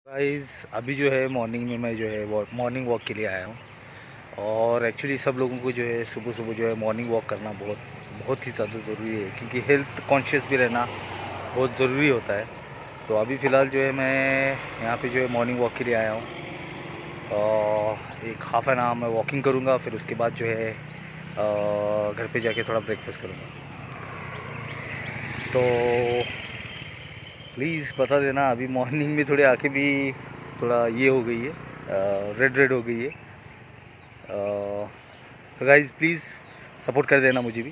Guys अभी जो है मॉर्निंग में मैं जो है मॉर्निंग वॉक के लिए आया हूँ। और एक्चुअली सब लोगों को जो है सुबह सुबह जो है मॉर्निंग वॉक करना बहुत ही ज़्यादा ज़रूरी है, क्योंकि हेल्थ कॉन्शियस भी रहना बहुत ज़रूरी होता है। तो अभी फ़िलहाल जो है मैं यहाँ पे जो है मॉर्निंग वॉक के लिए आया हूँ और एक हाफ़ एन आवर मैं वॉकिंग करूँगा, फिर उसके बाद जो है घर पे जाके थोड़ा ब्रेकफास्ट करूँगा। तो प्लीज़ बता देना, अभी मॉर्निंग में थोड़ी आँखें भी थोड़ा ये हो गई है, रेड हो गई है। तो गाइज़ प्लीज़ सपोर्ट कर देना मुझे भी।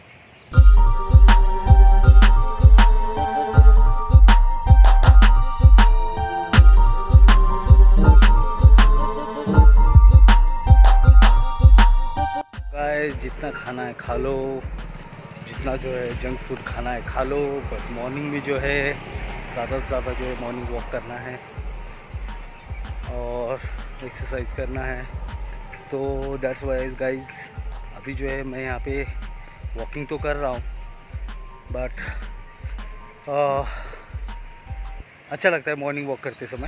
गाइज़ जितना खाना है खा लो, जितना जो है जंक फूड खाना है खा लो, बट मॉर्निंग में जो है ज़्यादा से ज़्यादा जो है मॉर्निंग वॉक करना है और एक्सरसाइज करना है। तो दैट्स वाई गाइज़ अभी जो है मैं यहाँ पे वॉकिंग तो कर रहा हूँ, बट अच्छा लगता है मॉर्निंग वॉक करते समय।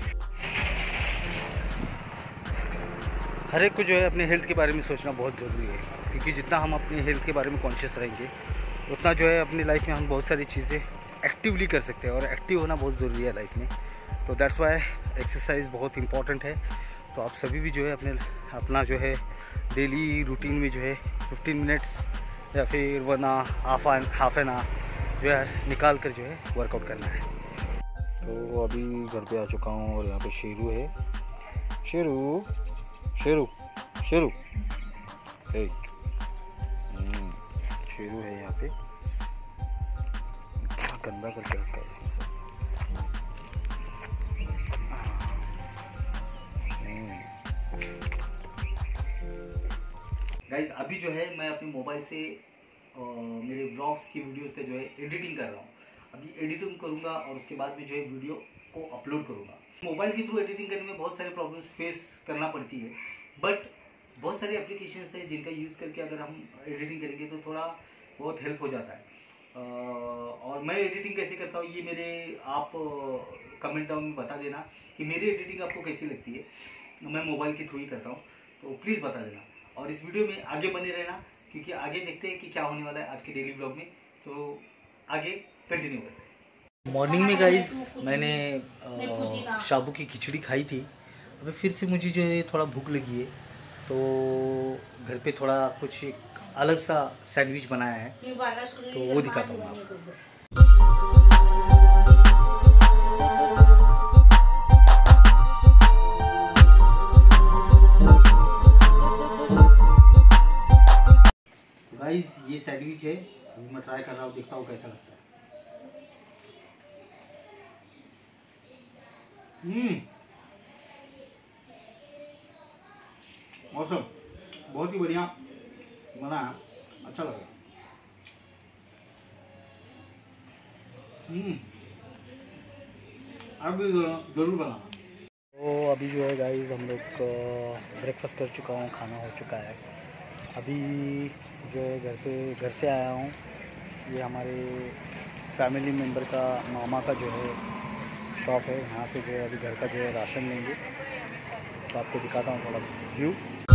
हर एक को जो है अपने हेल्थ के बारे में सोचना बहुत ज़रूरी है, क्योंकि जितना हम अपने हेल्थ के बारे में कॉन्शियस रहेंगे उतना जो है अपनी लाइफ में हम बहुत सारी चीज़ें एक्टिवली कर सकते हैं, और एक्टिव होना बहुत ज़रूरी है लाइफ में। तो दैट्स वाई एक्सरसाइज बहुत इंपॉर्टेंट है। तो आप सभी भी जो है अपना जो है डेली रूटीन में जो है 15 मिनट्स या फिर वरना हाफ एन आवर जो है निकाल कर जो है वर्कआउट करना है। तो अभी घर पे आ चुका हूँ और यहाँ पे शेरू है। शेरू शेरू शेरू हे शेरू है यहाँ पे। क्या गंदा करके रखा है इसमें सब। गाइज अभी जो है मैं अपने मोबाइल से मेरे व्लॉग्स की वीडियोस का जो है एडिटिंग कर रहा हूँ। अभी एडिटिंग करूँगा और उसके बाद में जो है वीडियो को अपलोड करूँगा। मोबाइल के थ्रू एडिटिंग करने में बहुत सारे प्रॉब्लम्स फेस करना पड़ती है, बट बहुत सारे एप्लीकेशंस हैं जिनका यूज़ करके अगर हम एडिटिंग करेंगे तो थोड़ा बहुत हेल्प हो जाता है। और मैं एडिटिंग कैसे करता हूँ ये मेरे आप कमेंट डाउन में बता देना कि मेरी एडिटिंग आपको कैसी लगती है। मैं मोबाइल के थ्रू ही करता हूँ, तो प्लीज़ बता देना और इस वीडियो में आगे बने रहना, क्योंकि आगे देखते हैं कि क्या होने वाला है आज के डेली व्लॉग में। तो आगे कंटिन्यू करते हैं। मॉर्निंग में गाइस मैंने साबू की खिचड़ी खाई थी। अभी फिर से मुझे जो है थोड़ा भूख लगी है, तो घर पे थोड़ा कुछ अलग सा सैंडविच बनाया है, तो वो दिखाता हूँ आपको। गाइस ये सैंडविच है, अभी मैं ट्राई कर रहा हूँ, देखता हूँ कैसा लगता है। मौसम बहुत ही बढ़िया बना है, अच्छा लगा। आप भी ज़रूर बनाना। तो अभी जो है गाइस हम लोग ब्रेकफास्ट कर चुका हूँ, खाना हो चुका है। अभी जो है घर से आया हूँ। ये हमारे फैमिली मेम्बर का मामा का जो है शॉप है, यहाँ से जो है अभी घर का जो है राशन लेंगे। तो आपको दिखाता हूँ थोड़ा व्यू।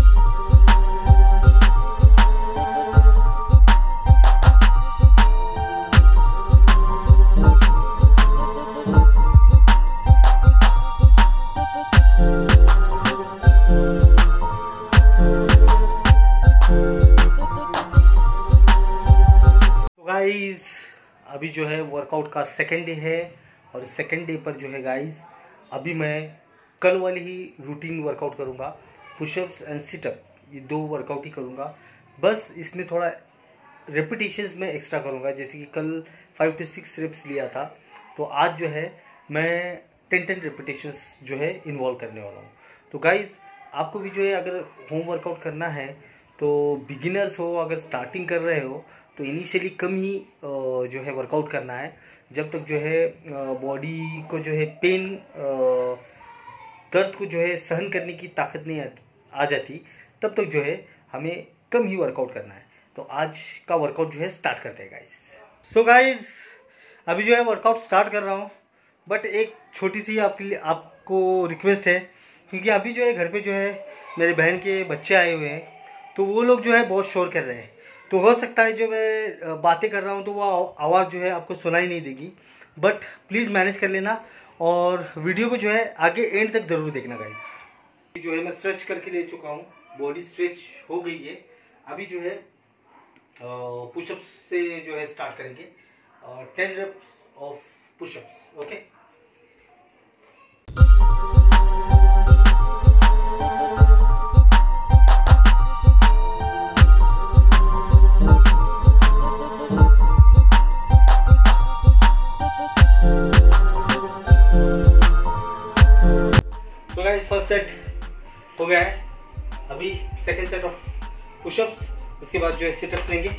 गाइस अभी जो है वर्कआउट का सेकेंड डे है, और सेकेंड डे पर जो है गाइस अभी मैं कल वाली ही रूटीन वर्कआउट करूँगा। पुशअप्स एंड सिटअप ये 2 वर्कआउट ही करूँगा, बस इसमें थोड़ा रेपिटेशंस में एक्स्ट्रा करूँगा। जैसे कि कल 5 to 6 रेप्स लिया था, तो आज जो है मैं 10 रेपिटेशंस जो है इन्वॉल्व करने वाला हूँ। तो गाइस आपको भी जो है अगर होम वर्कआउट करना है, तो बिगिनर्स हो, अगर स्टार्टिंग कर रहे हो, तो इनिशियली कम ही जो है वर्कआउट करना है। जब तक जो है बॉडी को जो है पेन दर्द को जो है सहन करने की ताकत नहीं आ जाती, तब तक जो है हमें कम ही वर्कआउट करना है। तो आज का वर्कआउट जो है स्टार्ट करते हैं गाइस। सो गाइस अभी जो है वर्कआउट स्टार्ट कर रहा हूँ। बट एक छोटी सी आपको रिक्वेस्ट है, क्योंकि अभी जो है घर पे जो है मेरे बहन के बच्चे आए हुए हैं, तो वो लोग जो है बहुत शोर कर रहे हैं। तो हो सकता है जो मैं बातें कर रहा हूँ तो वो आवाज़ जो है आपको सुनाई नहीं देगी, बट प्लीज़ मैनेज कर लेना और वीडियो को जो है आगे एंड तक ज़रूर देखना गाइस। जो है मैं स्ट्रेच करके ले चुका हूँ, बॉडी स्ट्रेच हो गई है। अभी जो है पुशअप्स से जो है स्टार्ट करेंगे, 10 reps ऑफ पुशअप्स। ओके, तो गाइस फर्स्ट सेट हो गया है। अभी सेकंड सेट ऑफ पुशअप्स, उसके बाद जो है सिटअप्स लेंगे।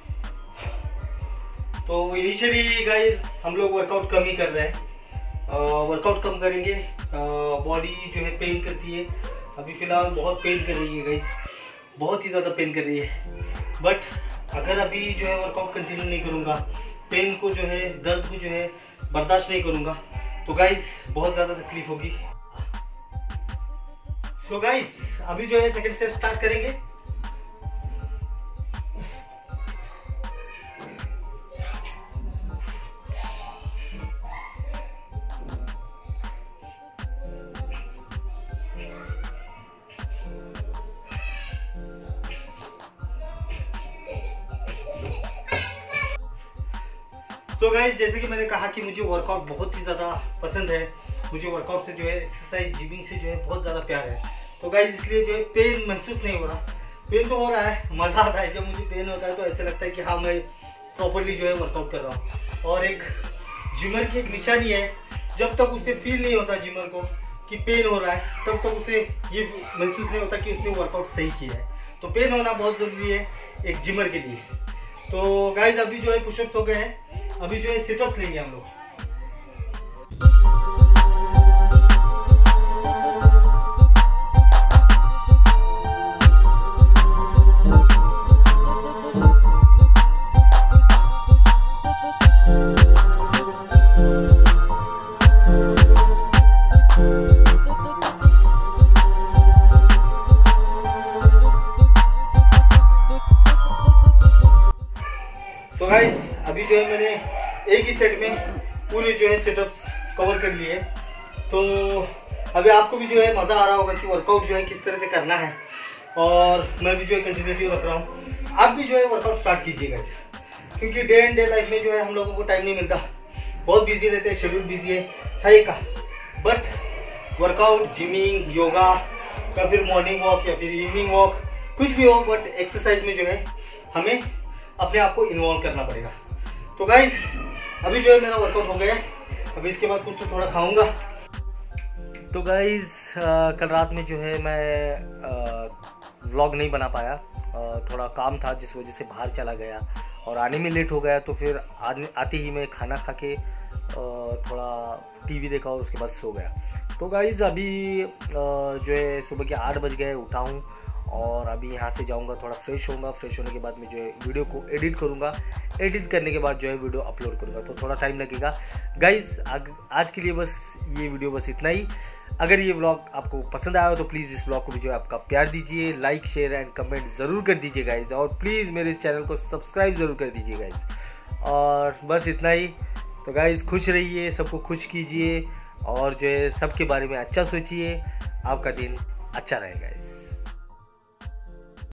तो इनिशियली गाइस हम लोग वर्कआउट कम ही कर रहे हैं, वर्कआउट कम करेंगे। बॉडी जो है पेन करती है, अभी फ़िलहाल बहुत पेन कर रही है गाइस, बहुत ही ज़्यादा पेन कर रही है। बट अगर अभी जो है वर्कआउट कंटिन्यू नहीं करूँगा, पेन को जो है, दर्द को जो है बर्दाश्त नहीं करूँगा, तो गाइस बहुत ज़्यादा तकलीफ होगी। सो गाइस अभी जो है सेकंड सेट स्टार्ट करेंगे। सो गाइस जैसे कि मैंने कहा कि मुझे वर्कआउट बहुत ही ज़्यादा पसंद है, मुझे वर्कआउट से जो है एक्सरसाइज जिमिंग से जो है बहुत ज़्यादा प्यार है। तो गाइस इसलिए जो है पेन महसूस नहीं हो रहा, पेन तो हो रहा है, मज़ा आता है। जब मुझे पेन होता है तो ऐसा लगता है कि हाँ मैं प्रॉपरली जो है वर्कआउट कर रहा हूँ। और एक जिमर की एक निशानी है, जब तक उसे फील नहीं होता जिमर को कि पेन हो रहा है, तब तक उसे ये महसूस नहीं होता कि उसने वर्कआउट सही किया है। तो पेन होना बहुत ज़रूरी है एक जिमर के लिए। तो गाइस अभी जो है पुशअप्स हो गए हैं, अभी जो है सिटअप्स लेंगे हम लोग। तो गाइस अभी जो है मैंने एक ही सेट में पूरे जो है सिटअप्स कवर कर लिए। तो अभी आपको भी जो है मज़ा आ रहा होगा कि वर्कआउट जो है किस तरह से करना है, और मैं भी जो है कंटिन्यूटी रख रहा हूँ। आप भी जो है वर्कआउट स्टार्ट कीजिएगा इस, क्योंकि डे एंड डे लाइफ में जो है हम लोगों को टाइम नहीं मिलता, बहुत बिजी रहते हैं, शेड्यूल बिजी है हर एक का। बट वर्कआउट, जिमिंग, योगा या फिर मॉर्निंग वॉक या फिर इवनिंग वॉक, कुछ भी हो, बट एक्सरसाइज में जो है हमें अपने आप को इन्वॉल्व करना पड़ेगा। तो गाइज अभी जो है मेरा वर्कआउट हो गया, अभी इसके बाद कुछ तो थोड़ा खाऊंगा। तो गाइज कल रात में जो है मैं व्लॉग नहीं बना पाया, थोड़ा काम था जिस वजह से बाहर चला गया और आने में लेट हो गया। तो फिर आते ही मैं खाना खा के थोड़ा टीवी देखा और उसके बाद सो गया। तो गाइज अभी जो है सुबह के 8 बज गए, उठा हूँ और अभी यहाँ से जाऊँगा, थोड़ा फ्रेश होऊंगा। फ्रेश होने के बाद मैं जो है वीडियो को एडिट करूँगा, एडिट करने के बाद जो है वीडियो अपलोड करूँगा, तो थोड़ा टाइम लगेगा। गाइज आज के लिए बस ये वीडियो बस इतना ही। अगर ये व्लॉग आपको पसंद आया हो तो प्लीज़ इस व्लॉग को भी जो है आपका प्यार दीजिए, लाइक शेयर एंड कमेंट ज़रूर कर दीजिए गाइज, और प्लीज़ मेरे इस चैनल को सब्सक्राइब ज़रूर कर दीजिए गाइज। और बस इतना ही। तो गाइज खुश रहिए, सबको खुश कीजिए और जो है सबके बारे में अच्छा सोचिए, आपका दिन अच्छा रहेगा गाइज।